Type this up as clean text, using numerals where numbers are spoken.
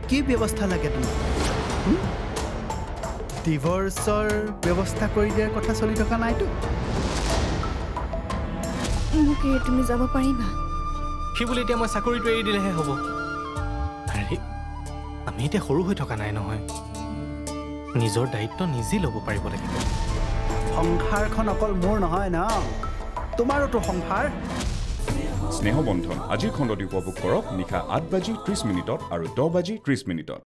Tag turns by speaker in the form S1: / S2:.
S1: কি ব্যৱস্থা লাগে তোমাক ডিভোৰ্সৰ ব্যৱস্থা কৰি দিয়াৰ কথা চলি থকা নাইতো
S2: মোক তুমি যাব পাৰিবা
S3: কি বুলি এতিয়া মই চাকৰিটো এৰি দিলেহে হ'ব আৰে আমি এতিয়া সৰু হৈ থকা নাই নহয় নিজৰ দায়িত্ব নিজে ল'ব পাৰিব লাগিব
S1: সংসাৰখন অকল মোৰ নহয় ন তোমাৰোতো সংসাৰ
S4: স্নেহ বন্ধন আজিৰ খণ্ডটি উপভোগ কৰক নিশা 8:30 আৰু 10:30